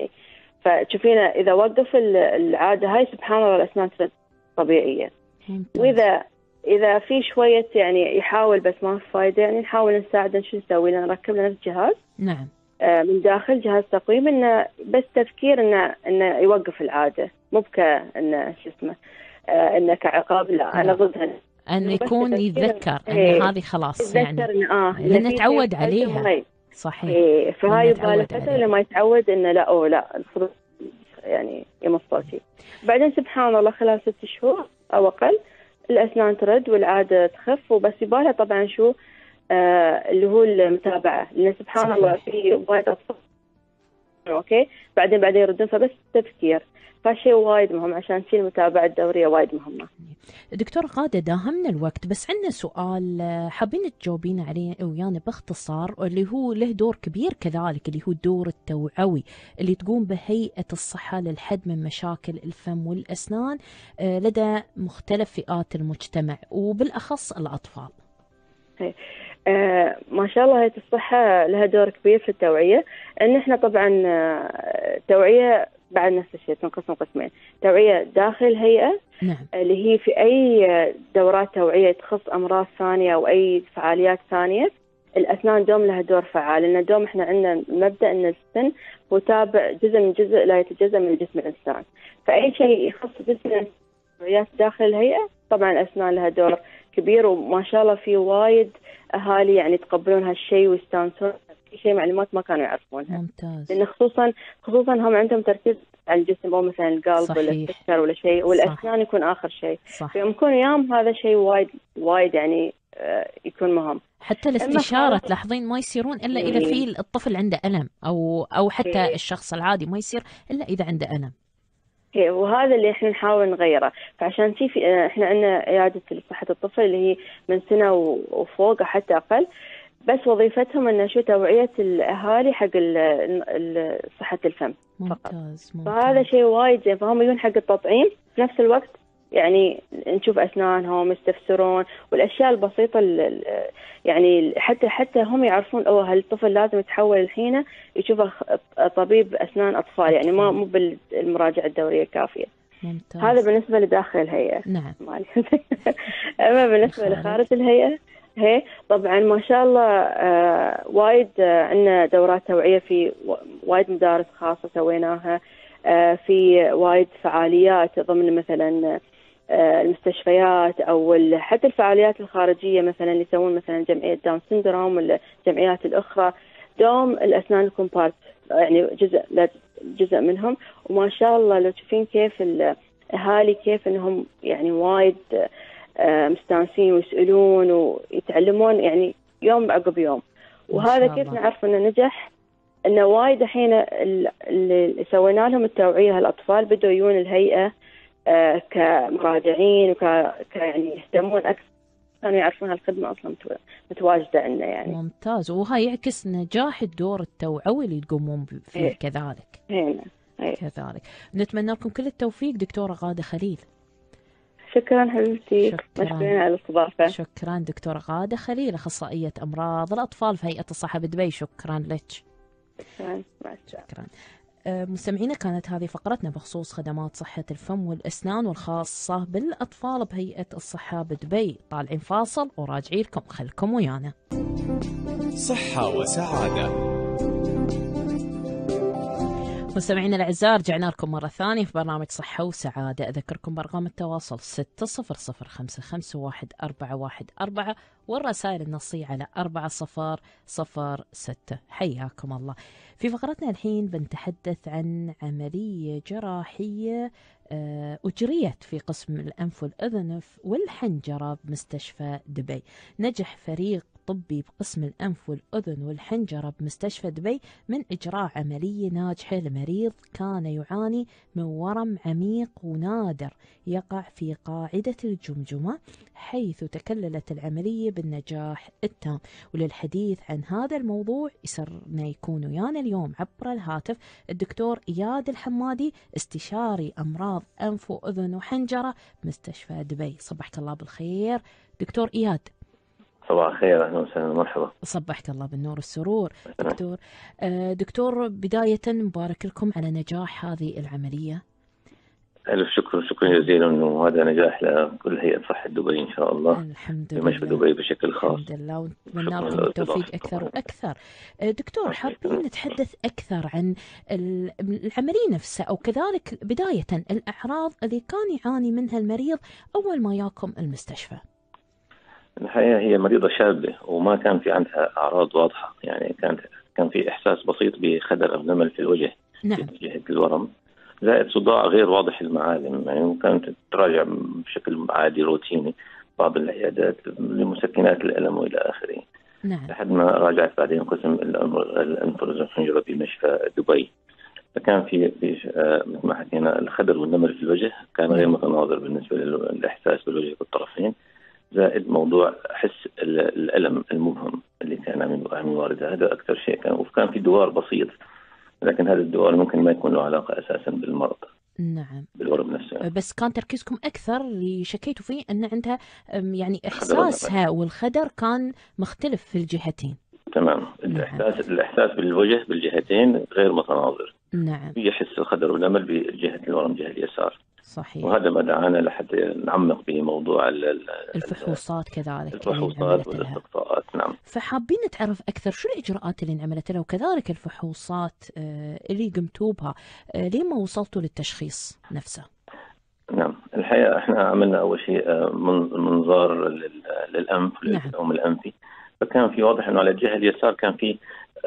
Speaker 5: فتشوفين إذا وقف العادة هاي سبحان الله الأسنان تصير طبيعية.
Speaker 2: ممتاز.
Speaker 5: وإذا إذا في شوية يعني يحاول بس ما في فايدة، يعني نحاول نساعده. شو نسوي؟ نركب له جهاز.
Speaker 2: نعم.
Speaker 5: آه من داخل جهاز تقويم، إنه بس تفكير إنه إنه يوقف العادة، مو بك إنه شو اسمه آه إنه كعقاب. لا، أنا ضدها.
Speaker 2: أن يكون يتذكر أن
Speaker 5: إيه.
Speaker 2: هذه خلاص يعني
Speaker 5: إن آه
Speaker 2: لأن تعود عليها. صحيح.
Speaker 5: إيه. فهاي يبغى فترة لما يتعود إنه لا أو لا المفروض يعني يمصوتي. بعدين سبحان الله خلال ست شهور أو أقل الأسنان ترد والعادة تخف، وبس يبالها طبعا شو آه اللي هو المتابعة، لأن سبحان صحيح. الله في وايد أطفال أوكي بعدين بعدين يردون، فبس تفكير. فشيء وايد مهم عشان تصير المتابعة الدورية وايد مهمة.
Speaker 2: دكتور غادة، داهمنا الوقت، بس عندنا سؤال حابين تجاوبين عليه ويانا باختصار، اللي هو له دور كبير كذلك، اللي هو الدور التوعوي اللي تقوم به هيئة الصحة للحد من مشاكل الفم والأسنان لدى مختلف فئات المجتمع وبالأخص الأطفال.
Speaker 5: آه ما شاء الله هيئة الصحة لها دور كبير في التوعية. إن إحنا طبعا آه توعية بعد نفس الشيء تنقسم قسمين، توعية داخل الهيئة.
Speaker 2: نعم.
Speaker 5: اللي هي في أي دورات توعية تخص أمراض ثانية أو أي فعاليات ثانية، الأسنان دوم لها دور فعال، لأن دوم إحنا عندنا مبدأ أن السن هو تابع جزء من جزء لا يتجزأ من جسم الإنسان، فأي شيء يخص جزء من التوعيات داخل الهيئة طبعا الأسنان لها دور كبير. وما شاء الله في وايد أهالي يعني يتقبلون هالشيء ويستانسون، في شيء معلومات ما كانوا يعرفونها.
Speaker 2: ممتاز.
Speaker 5: لأن خصوصا خصوصا هم عندهم تركيز على الجسم، أو مثلا القلب صحيح. ولا السكر ولا شيء، والأسنان يكون آخر شيء. فيوم يكون يوم هذا شيء وايد وايد يعني آه يكون مهم.
Speaker 2: حتى الاستشارة تلاحظين ما يصيرون إلا إذا في الطفل عنده ألم، أو أو حتى إيه. الشخص العادي ما يصير إلا إذا عنده ألم.
Speaker 5: وهذا اللي احنا نحاول نغيره. فعشان في احنا عندنا عيادة صحة الطفل اللي هي من سنة وفوق حتى أقل، بس وظيفتهم إن شو توعية الأهالي حق صحة الفم فقط.
Speaker 2: ممتاز. ممتاز.
Speaker 5: فهذا شيء وايد زين. فهم يجون حق التطعيم في نفس الوقت، يعني نشوف أسنانهم يستفسرون والأشياء البسيطة يعني حتى حتى هم يعرفون أوه هالطفل لازم يتحول الحين يشوف طبيب أسنان أطفال، يعني ما مو بالمراجعة الدورية كافية.
Speaker 2: ممتاز.
Speaker 5: هذا بالنسبة لداخل الهيئة.
Speaker 2: نعم.
Speaker 5: أما بالنسبة لخارج الهيئة هي طبعا ما شاء الله آه وايد آه عندنا دورات توعية في وايد مدارس خاصة سويناها، آه في وايد فعاليات ضمن مثلا آه المستشفيات أو حتى الفعاليات الخارجية، مثلا اللي يسوون مثلا جمعية داون سندروم ولا الجمعيات الأخرى، دوم الأسنان يكون بارت يعني جزء جزء منهم. وما شاء الله لو تشوفين كيف الأهالي كيف إنهم يعني وايد مستانسين ويسألون ويتعلمون يعني يوم عقب يوم. وهذا كيف نعرف إنه نجح؟ إنه وايد الحين اللي سوينا لهم التوعية هالأطفال بدوا يجون الهيئة كمراجعين وك يعني يهتمون أكثر، كانوا يعرفون هالخدمة أصلا متواجدة عندنا يعني.
Speaker 2: ممتاز، وهاي يعكس نجاح الدور التوعوي اللي تقومون فيه. هي. كذلك
Speaker 5: هنا. هي.
Speaker 2: كذلك نتمنى لكم كل التوفيق دكتورة غادة خليل.
Speaker 5: شكرا حبيبتي، مشكورين على الاستضافة.
Speaker 2: شكرا دكتورة غادة خليل، أخصائية أمراض الأطفال في هيئة الصحة بدبي. شكرا لك.
Speaker 5: شكرا.
Speaker 2: شكرا. مستمعينا، كانت هذه فقرتنا بخصوص خدمات صحة الفم والأسنان والخاصة بالأطفال بهيئة الصحة بدبي. طالعين فاصل وراجعين لكم، خلكم ويانا.
Speaker 1: صحة وسعادة.
Speaker 2: مستمعينا الأعزاء، رجعنا لكم مرة ثانية في برنامج صحة وسعادة. أذكركم بأرقام التواصل ستة صفر صفر خمسة خمسة واحد أربعة واحد أربعة والرسائل النصية على أربعة صفر صفر ستة. حياكم الله. في فقرتنا الحين بنتحدث عن عملية جراحية أجريت في قسم الأنف والأذن والحنجرة بمستشفى دبي. نجح فريق طبي بقسم الأنف والأذن والحنجرة بمستشفى دبي من إجراء عملية ناجحة لمريض كان يعاني من ورم عميق ونادر يقع في قاعدة الجمجمة، حيث تكللت العملية بالنجاح التام. وللحديث عن هذا الموضوع يسرنا يكون ويانا اليوم عبر الهاتف الدكتور إياد الحمادي، استشاري أمراض أنف وأذن وحنجرة بمستشفى دبي. صبحك الله بالخير دكتور إياد.
Speaker 4: صباح الخير، أهلا وسهلا، مرحبا.
Speaker 2: صبحك الله بالنور والسرور. دكتور دكتور بداية مبارك لكم على نجاح هذه العملية.
Speaker 4: ألف شكر، شكرا جزيلا، إنه هذا نجاح لكل هيئة صحة دبي إن شاء الله.
Speaker 2: الحمد لله.
Speaker 4: بمشفى دبي بشكل خاص.
Speaker 2: الحمد لله، ونتمنى لكم التوفيق أكثر وأكثر. دكتور، حابين نتحدث أكثر عن العملية نفسها، أو كذلك بداية الأعراض اللي كان يعاني منها المريض أول ما ياكم المستشفى.
Speaker 4: الحقيقة هي مريضة شابة وما كان في عندها أعراض واضحة، يعني كانت كان في إحساس بسيط بخدر أو نمل في الوجه.
Speaker 2: نعم.
Speaker 4: في جهة الورم، زائد صداع غير واضح المعالم، يعني كانت تراجع بشكل عادي روتيني بعض العيادات لمسكنات الألم وإلى آخره.
Speaker 2: نعم.
Speaker 4: لحد ما راجعت بعدين قسم الأنف والحنجرة بمشفى دبي، فكان في مثل ما حكينا الخدر والنمل في الوجه كان غير متناظر بالنسبة للإحساس بالوجه بالطرفين، زائد موضوع حس الألم المبهم اللي كان من واردها. هذا أكثر شيء كان. وكان في دوار بسيط، لكن هذا الدوار ممكن ما يكون له علاقة أساسا بالمرض.
Speaker 2: نعم.
Speaker 4: بالورم نفسه.
Speaker 2: بس كان تركيزكم أكثر اللي شكيتوا فيه أن عندها يعني إحساسها والخدر كان مختلف في الجهتين.
Speaker 4: تمام.
Speaker 2: نعم.
Speaker 4: الإحساس الإحساس بالوجه بالجهتين غير متناظر.
Speaker 2: نعم.
Speaker 4: يحس الخدر والنمل بجهة الورم جهة اليسار.
Speaker 2: صحيح.
Speaker 4: وهذا ما دعانا لحتى نعمق بموضوع
Speaker 2: الفحوصات كذلك.
Speaker 4: الفحوصات والاستقصاءات. نعم.
Speaker 2: فحابين نتعرف أكثر شو الإجراءات اللي انعملت لها، وكذلك الفحوصات اللي قمتوا بها لين ما وصلتوا للتشخيص نفسه.
Speaker 4: نعم. الحقيقة احنا عملنا أول شيء منظار للأنف والأم الأنفي، فكان في واضح إنه على الجهة اليسار كان في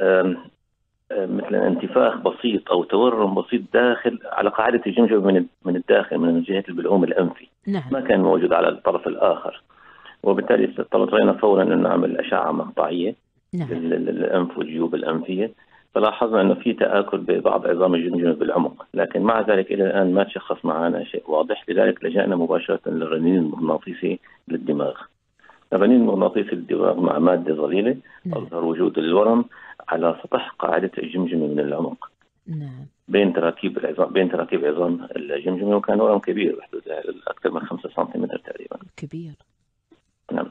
Speaker 4: مثل انتفاخ بسيط أو تورم بسيط داخل على قاعدة الجمجمة من من الداخل من جهة البلعوم الأنفي.
Speaker 2: نعم.
Speaker 4: ما كان موجود على الطرف الآخر، وبالتالي اضطرينا فورا أن نعمل أشعة مقطعية. نعم. للأنف والجيوب الأنفية، فلاحظنا أنه في تآكل ببعض عظام الجمجمة بالعمق، لكن مع ذلك إلى الآن ما تشخص معنا شيء واضح، لذلك لجأنا مباشرة للرنين المغناطيسي للدماغ. الرنين المغناطيسي للدماغ مع مادة ظليلة أظهر وجود الورم على سطح قاعدة الجمجمة من العمق.
Speaker 2: نعم.
Speaker 4: بين تراكيب العظام بين تراكيب عظام الجمجمة، وكان ورم كبير بحدود أكثر من خمسة سنتيمتر تقريبا. كبير. نعم.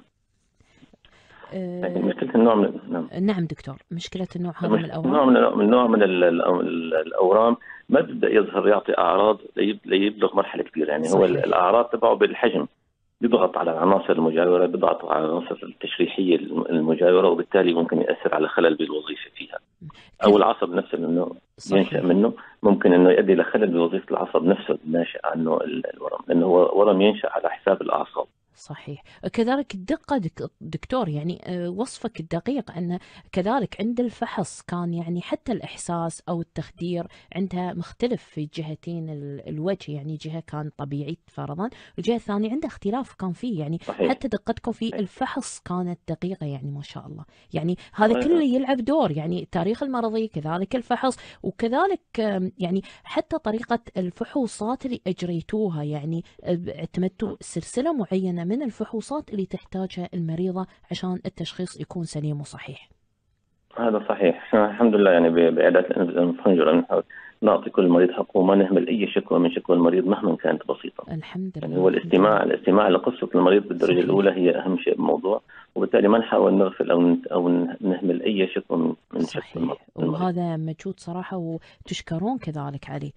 Speaker 4: لكن مشكلة النوع من
Speaker 2: نعم. نعم دكتور، مشكلة النوع هذا من الأورام.
Speaker 4: نوع من من نوع من الأورام ما بدأ يظهر يعطي أعراض ليبلغ مرحلة كبيرة، يعني صحيح. هو الأعراض تبعه بالحجم بيضغط على العناصر المجاورة، بيضغط على العناصر التشريحية المجاورة، وبالتالي ممكن يأثر على خلل بالوظيفة فيها. أو العصب نفسه منه ينشأ منه ممكن إنه يؤدي لخلل بوظيفة العصب نفسه الناشئ عنه الورم، لأنه هو ورم ينشأ على حساب الأعصاب.
Speaker 2: صحيح. كذلك الدقة دكتور، يعني وصفك الدقيق أن كذلك عند الفحص كان يعني حتى الإحساس أو التخدير عندها مختلف في جهتين الوجه، يعني جهة كان طبيعي فرضا والجهة الثانية عندها اختلاف كان فيه، يعني صحيح. حتى دقتكم في الفحص كانت دقيقة يعني ما شاء الله. يعني هذا كله يلعب دور، يعني التاريخ المرضي كذلك الفحص، وكذلك يعني حتى طريقة الفحوصات اللي أجريتوها، يعني اعتمدتوا سلسلة معينة من الفحوصات اللي تحتاجها المريضة عشان التشخيص يكون سليم وصحيح.
Speaker 4: هذا صحيح. الحمد لله يعني بعيادات الفنجرة نحاول نعطي كل مريض حقه وما نهمل أي شكوى من شكوى المريض مهما كانت بسيطة.
Speaker 2: الحمد لله.
Speaker 4: يعني هو الاستماع الاستماع لقصة المريض بالدرجة صحيح. الأولى هي أهم شيء بالموضوع، وبالتالي ما نحاول نغفل أو أو نهمل أي شكوى من من شكوى المريض.
Speaker 2: وهذا مجهود صراحة وتشكرون كذلك عليه.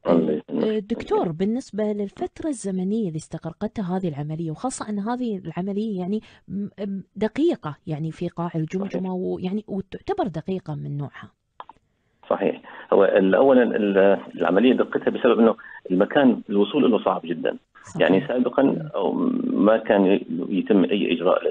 Speaker 2: دكتور، بالنسبة للفترة الزمنية اللي استغرقتها هذه العملية، وخاصة أن هذه العملية يعني دقيقة يعني في قاع الجمجمة، ويعني وتعتبر دقيقة من نوعها.
Speaker 4: صحيح. هو اولا العمليه دقتها بسبب انه المكان الوصول له صعب جدا. صحيح. يعني سابقا أو ما كان يتم اي اجراء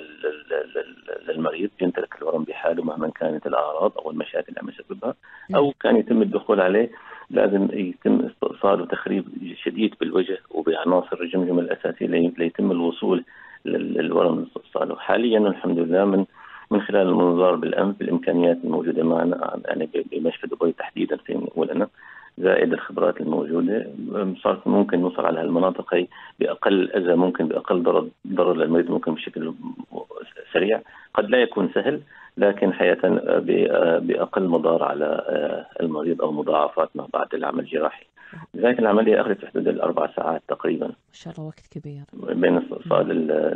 Speaker 4: للمريض، ينترك الورم بحاله مهما كانت الاعراض او المشاكل اللي عم يسببها، او كان يتم الدخول عليه لازم يتم استئصال وتخريب شديد بالوجه وبعناصر الجمجمه الاساسيه ليتم الوصول للورم استئصاله. حاليا الحمد لله من من خلال المنظار بالأنف بالإمكانيات الموجودة معنا يعني بمشفى دبي تحديدا في ولنا، زائد الخبرات الموجودة، صارت ممكن نوصل على هالمناطق هي بأقل أذى ممكن، بأقل ضرر ضرر للمريض ممكن بشكل سريع. قد لا يكون سهل لكن حقيقة بأقل مضار على المريض أو مضاعفات ما بعد العمل الجراحي. لذلك العملية أخذت في حدود الأربع ساعات تقريبا.
Speaker 2: ما شاء الله، وقت كبير.
Speaker 4: بين استئصال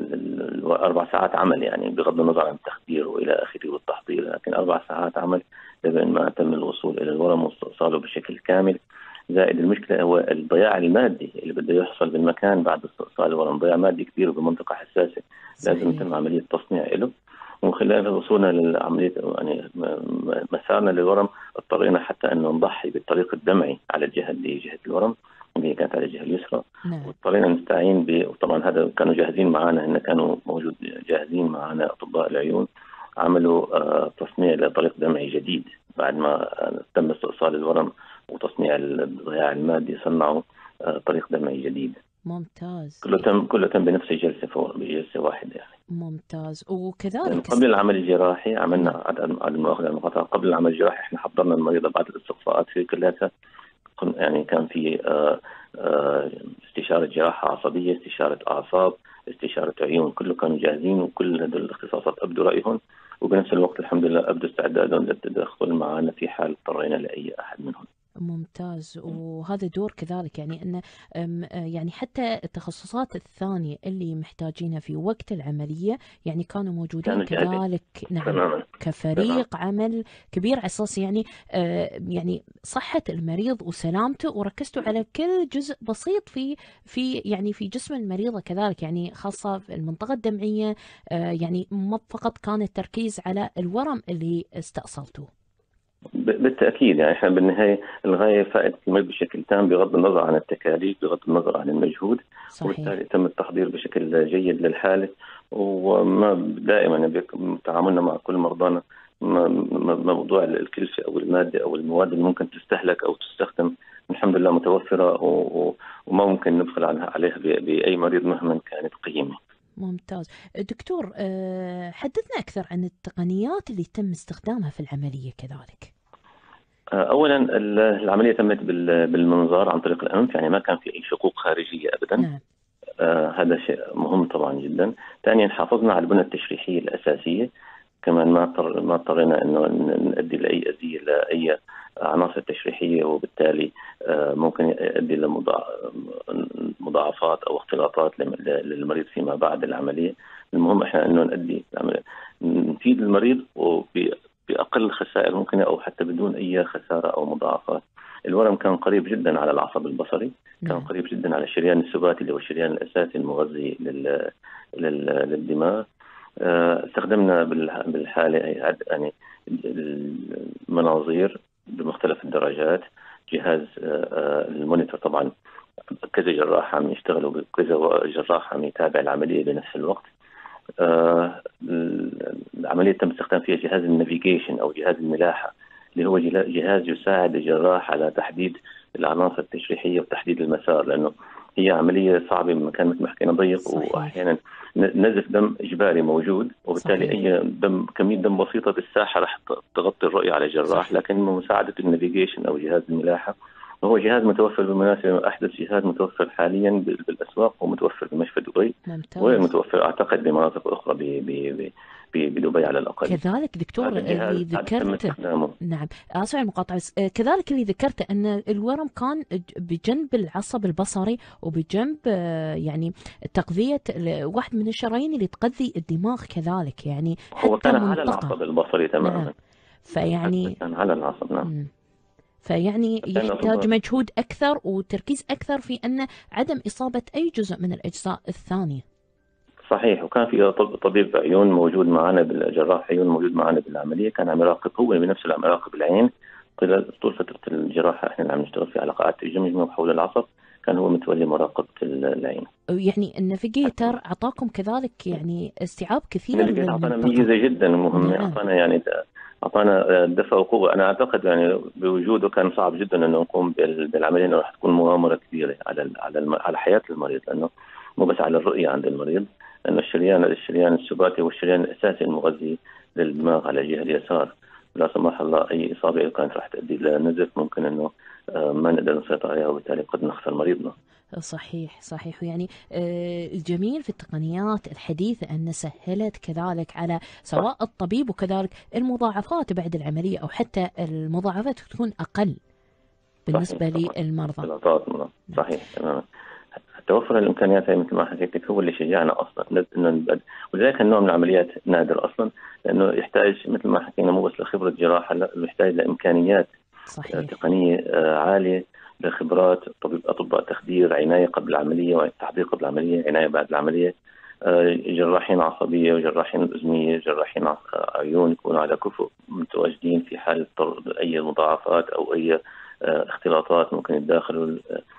Speaker 4: الأربع ساعات عمل، يعني بغض النظر عن التخدير وإلى آخره والتحضير، لكن أربع ساعات عمل بين ما تم الوصول إلى الورم واستئصاله بشكل كامل. زائد المشكلة هو الضياع المادي اللي بده يحصل بالمكان بعد استئصال الورم، ضياع مادي كبير بمنطقة حساسة. صحيح. لازم يتم عملية تصنيع له، ومن خلال وصولنا للعملية يعني مسارنا للورم اضطرينا حتى أنه نضحي بالطريق الدمعي على الجهة اللي جهة الورم اللي هي كانت على الجهة اليسرى. نعم. واضطرينا نستعين ب وطبعا هذا كانوا جاهزين معنا، إن كانوا موجود جاهزين معنا أطباء العيون، عملوا آه تصنيع لطريق دمعي جديد بعد ما تم استئصال الورم وتصنيع الضياع المادي، صنعوا آه طريق دمعي جديد.
Speaker 2: ممتاز.
Speaker 4: كله تم كله تم بنفس الجلسة فوق بجلسة واحدة يعني.
Speaker 2: ممتاز. وكذلك
Speaker 4: يعني قبل العمل الجراحي عملنا على المؤاخذة المقاطعة، قبل العمل الجراحي احنا حضرنا المريضة بعد الاستقصاءات في كلها، يعني كان في آآ آآ استشارة جراحة عصبية، استشارة أعصاب، استشارة عيون، كله كانوا جاهزين وكل هذول الاختصاصات أبدوا رأيهم، وبنفس الوقت الحمد لله أبدوا استعدادهم للتدخل معنا في حال اضطرينا لأي أحد منهم.
Speaker 2: ممتاز. وهذا دور كذلك، يعني أن يعني حتى التخصصات الثانية اللي محتاجينها في وقت العملية يعني كانوا موجودين كذلك. نعم. تماما. كفريق تمام. عمل كبير على أساس يعني يعني صحة المريض وسلامته، وركزتوا على كل جزء بسيط في في يعني في جسم المريضة كذلك، يعني خاصة في المنطقة الدمعية، يعني ما فقط كان التركيز على الورم اللي استأصلتوه.
Speaker 4: بالتأكيد يعني احنا بالنهاية الغاية فائدة المريض بشكل تام بغض النظر عن التكاليف، بغض النظر عن المجهود. صحيح. وبالتالي تم التحضير بشكل جيد للحالة، وما دائما تعاملنا مع كل مرضانا موضوع الكلفة أو المادة أو المواد اللي ممكن تستهلك أو تستخدم الحمد لله متوفرة، وما ممكن ندخل عليها بأي مريض مهما كانت قيمة.
Speaker 2: ممتاز. دكتور، حدثنا أكثر عن التقنيات اللي تم استخدامها في العملية كذلك.
Speaker 4: أولا العملية تمت بالمنظار عن طريق الأنف، يعني ما كان في أي شقوق خارجية أبدا. نعم. آه هذا شيء مهم طبعا جدا. ثانيا حافظنا على البنى التشريحية الأساسية، كمان ما اضطر ما اضطرينا إنه نؤدي لأي أذية لأي عناصر تشريحية، وبالتالي آه ممكن يؤدي لمضاعفات أو اختلاطات للمريض فيما بعد العملية. المهم إحنا إنه نؤدي نفيد المريض وبأقل خسائر ممكنة أو حتى بدون أي خسارة أو مضاعفات. الورم كان قريب جدا على العصب البصري، كان قريب جدا على الشريان السباتي اللي هو الشريان الأساسي المغذي لل... لل... للدماغ. استخدمنا بالحالة يعني المناظير بمختلف الدرجات، جهاز المونيتور طبعا كذا جراح عم يشتغلوا، كذا جراح عم يتابع العملية بنفس الوقت. العملية تم استخدام فيها جهاز النافيجيشن أو جهاز الملاحة، اللي هو جهاز يساعد الجراح على تحديد العناصر التشريحية وتحديد المسار، لأنه هي عملية صعبة بمكان مثل ما حكينا ضيق. صحيح. وأحيانا نزف دم إجباري موجود، وبالتالي صحيح. أي دم كمية دم بسيطة بالساحة رح تغطي الرؤية على الجراح. صحيح. لكن مساعدة النافيجيشن أو جهاز الملاحة وهو جهاز متوفر بالمناسبة، أحدث جهاز متوفر حاليا بالأسواق ومتوفر بمشفى دبي، وغير متوفر أعتقد بمناطق أخرى بدبي على الأقل.
Speaker 2: كذلك دكتور اللي ذكرت، نعم آسف على المقاطعة، كذلك اللي ذكرت أن الورم كان بجنب العصب البصري وبجنب يعني تغذية واحد من الشرايين اللي تغذي الدماغ كذلك، يعني
Speaker 4: هو كان على العصب البصري تماما.
Speaker 2: نعم. فيعني
Speaker 4: كان على العصب. نعم. م.
Speaker 2: فيعني يحتاج مجهود أكثر وتركيز أكثر في أن عدم إصابة أي جزء من الأجزاء الثانية.
Speaker 4: صحيح. وكان في طبيب عيون موجود معنا، بالجراح عيون موجود معنا بالعملية، كان عم يراقب، هو بنفسه اللي عم يراقب العين طول فترة الجراحة. احنا اللي عم نشتغل في علاقات الجمجمة وحول العصب، كان هو متولي مراقبة العين.
Speaker 2: يعني النافيجيتر أعطاكم كذلك يعني استيعاب كثير.
Speaker 4: النافيجيتر أعطانا ميزة جدا مهمة. أعطانا يعني أعطانا دفع وقوة. أنا أعتقد يعني بوجوده كان صعب جدا أنه نقوم بالعملية، أنه راح تكون مغامرة كبيرة على على على حياة المريض، لأنه مو بس على الرؤية عند المريض، لأنه الشريان الشريان السباتي هو الشريان الأساسي المغذي للدماغ على الجهة اليسار. لا سمح الله أي إصابة كانت راح تؤدي إلى نزف ممكن أنه ما نقدر نسيطر عليها، وبالتالي قد نخسر مريضنا.
Speaker 2: صحيح صحيح. يعني الجميل في التقنيات الحديثة أن سهلت كذلك على سواء الطبيب وكذلك المضاعفات بعد العملية، أو حتى المضاعفات تكون أقل بالنسبة للمرضى.
Speaker 4: صحيح تماما. توفر الامكانيات هي مثل ما حكيت لك هو اللي شجعنا اصلا انه، ولذلك النوع من العمليات نادر اصلا، لانه يحتاج مثل ما حكينا مو بس لخبره جراحه، لا يحتاج لامكانيات صحيح. تقنيه عاليه، لخبرات طبيب اطباء تخدير، عنايه قبل العمليه وتحضير قبل العمليه، عنايه بعد العمليه، جراحين عصبيه وجراحين اذنيه، جراحين عيون يكونوا على كفؤ متواجدين في حال اي مضاعفات او اي اختلاطات ممكن يتداخلوا.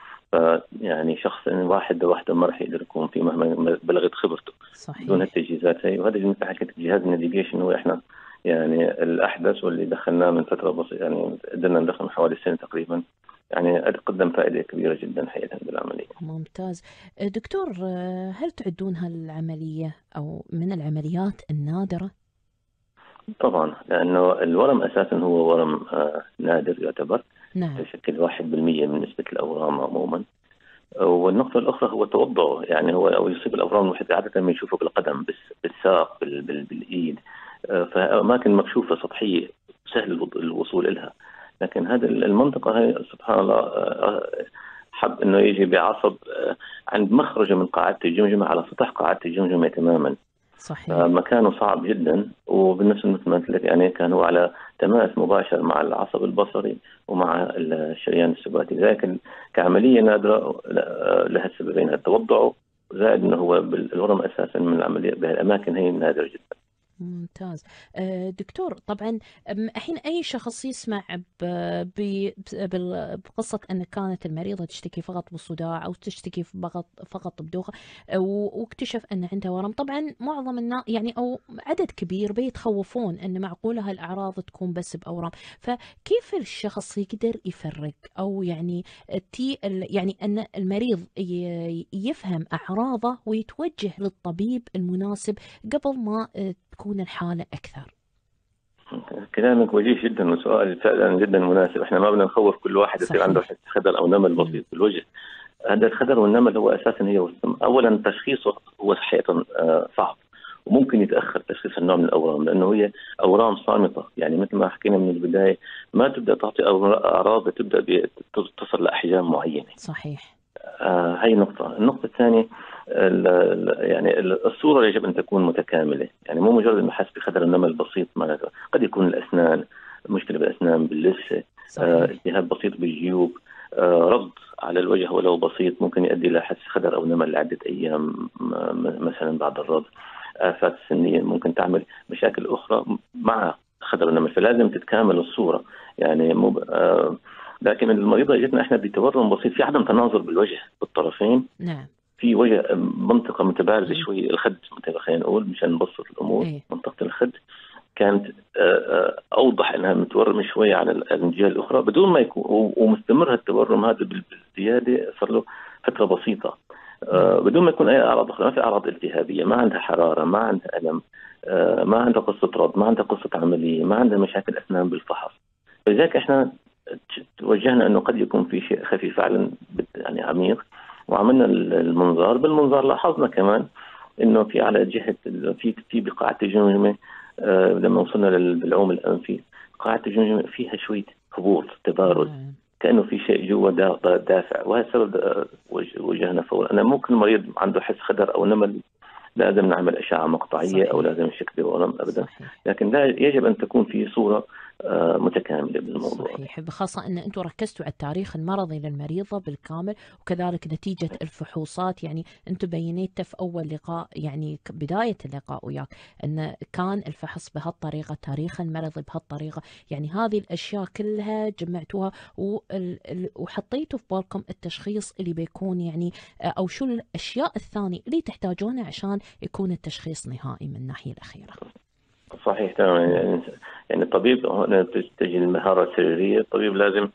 Speaker 4: يعني شخص واحد لوحده ما راح يقدر يكون في مهما بلغت خبرته. صحيح. دون التجهيزات هي. وهذا اللي مثل حكيت جهاز النافيجيشن هو احنا يعني الاحدث واللي دخلناه من فتره بسيطه، يعني قدرنا ندخل حوالي سنه تقريبا، يعني قدم فائده كبيره جدا حقيقه بالعمليه.
Speaker 2: ممتاز. دكتور، هل تعدون هالعمليه او من العمليات النادره؟
Speaker 4: طبعا، لانه الورم اساسا هو ورم نادر يعتبر. نعم. تشكل واحد بالمية من نسبة الأورام عموما. والنقطة الأخرى هو توضعه، يعني هو أو يصيب الأورام الواحد عادة ما يشوفه بالقدم، بالساق، بال بال بالإيد، فأماكن مكشوفة سطحية سهل الوصول لها. لكن هذه المنطقة هي سبحان الله حب إنه يجي بعصب عند مخرجه من قاعدة الجمجمة على سطح قاعدة الجمجمة تماما. صحيح. مكانه صعب جدا، وبالنفس مثل ما قلت لك يعني كان هو على تماس مباشر مع العصب البصري ومع الشريان السباتي. لكن كعمليه نادره لها سببين، التوضع زائد انه هو الورم اساسا من العمليه بهالاماكن هي نادره جدا.
Speaker 2: ممتاز. دكتور، طبعا الحين أي شخص يسمع بقصة أن كانت المريضة تشتكي فقط بالصداع أو تشتكي فقط فقط بدوخة واكتشف أن عندها ورم، طبعا معظم الناس يعني أو عدد كبير بيتخوفون أن معقولة هالأعراض تكون بس بأورام، فكيف الشخص يقدر يفرق أو يعني تي يعني أن المريض يفهم أعراضه ويتوجه للطبيب المناسب قبل ما تكون الحالة أكثر؟
Speaker 4: كلامك وجيه جدا وسؤال فعلا جدا مناسب. احنا ما بدنا نخوف كل واحد يصير عنده خدر أو نمل بسيط بالوجه. هذا الخدر والنمل هو أساسا هي وسم. أولا تشخيصه هو حقيقة صعب، وممكن يتأخر تشخيص النوع من الأورام، لأنه هي أورام صامتة، يعني مثل ما حكينا من البداية ما تبدأ تعطي أعراض، تبدأ تصل لأحجام معينة.
Speaker 2: صحيح.
Speaker 4: آه هاي نقطة. النقطة الثانية يعني الصورة يجب أن تكون متكاملة، يعني مو مجرد المحس بخدر النمل البسيط، معناته قد يكون الأسنان، مشكلة بالأسنان، باللثة، التهاب بسيط بالجيوب، ربض على الوجه ولو بسيط ممكن يؤدي إلى حس خدر أو نمل لعدة أيام مثلا بعد الربض. آفات سنية ممكن تعمل مشاكل أخرى مع خدر النمل، فلازم تتكامل الصورة يعني مو آه لكن المريضة جتنا احنا بتورم بسيط، في عدم تناظر بالوجه بالطرفين.
Speaker 2: نعم.
Speaker 4: في وجه منطقة متبارزة شوي، الخد خلينا نقول مشان نبسط الأمور. إيه؟ منطقة الخد كانت أوضح أنها متورمة شوي على الجهة الأخرى بدون ما يكون، ومستمر هالتورم هذا بالزيادة صار له فترة بسيطة بدون ما يكون أي أعراض أخرى. ما في أعراض التهابية، ما عندها حرارة، ما عندها ألم، ما عندها قصة رض، ما عندها قصة عملية، ما عندها مشاكل أسنان بالفحص. لذلك إحنا توجهنا أنه قد يكون في شيء خفيف فعلا يعني عميق، وعملنا المنظار. بالمنظار لاحظنا كمان انه في على جهه في في بقاعه الجمجمه آه لما وصلنا للبلعوم الانفي قاعه الجمجمه فيها شويه هبوط تبارد، كانه في شيء جوا دافع، وهذا السبب آه وجهنا فورا. انا ممكن المريض عنده حس خدر او نمل لازم نعمل اشعه مقطعيه صحيح. او لازم نشك بورم ابدا صحيح. لكن لا يجب ان تكون في صوره آه متكامله بالموضوع
Speaker 2: صحيح، بخاصه ان انتم ركزتوا على التاريخ المرضي للمريضه بالكامل، وكذلك نتيجه الفحوصات. يعني انتم بينيتوا في اول لقاء يعني بدايه اللقاء وياك ان كان الفحص بهالطريقه، تاريخ المرضي بهالطريقه، يعني هذه الاشياء كلها جمعتوها وحطيتوا في بالكم التشخيص اللي بيكون يعني او شو الاشياء الثانيه اللي تحتاجونها عشان يكون التشخيص نهائي من الناحيه الاخيره.
Speaker 4: صحيح تماما. يعني يعني الطبيب هنا تجي المهاره السريريه، الطبيب لازم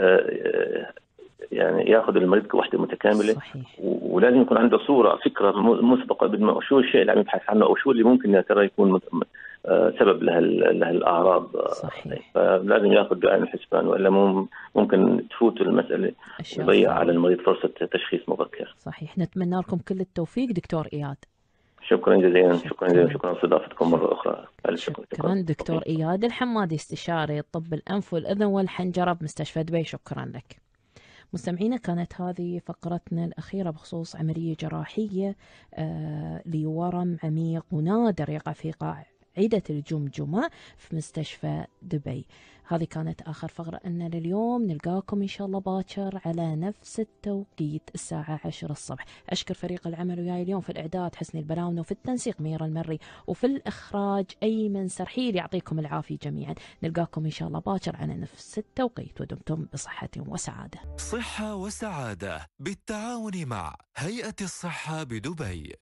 Speaker 4: يعني ياخذ المريض كوحده متكامله صحيح. ولازم يكون عنده صوره فكره مسبقه شو الشيء اللي عم يبحث عنه او شو اللي ممكن يا ترى يكون سبب لهالاعراض صحيح. فلازم ياخذ بعين الحسبان والا ممكن تفوت المساله ويضيع على المريض فرصه تشخيص مبكر.
Speaker 2: صحيح. نتمنى لكم كل التوفيق دكتور اياد.
Speaker 4: شكرا جزيلا. شكرا جزيلا. شكرا لاستضافتكم مرة أخرى.
Speaker 2: شكرا, شكرا دكتور إياد الحمادي، استشاري طب الأنف والأذن والحنجرة بمستشفى دبي. شكرا لك. مستمعينا، كانت هذه فقرتنا الأخيرة بخصوص عملية جراحية آه لورم عميق ونادر يقع في قاعدة الجمجمة في مستشفى دبي. هذه كانت آخر فقرة لنا لليوم. نلقاكم إن شاء الله باكر على نفس التوقيت الساعة عشرة الصبح. أشكر فريق العمل وياي اليوم في الإعداد حسني البلاونة، وفي التنسيق ميرا المري، وفي الإخراج أيمن سرحيل. يعطيكم العافية جميعا. نلقاكم إن شاء الله باكر على نفس التوقيت، ودمتم بصحة وسعادة.
Speaker 6: صحة وسعادة بالتعاون مع هيئة الصحة بدبي.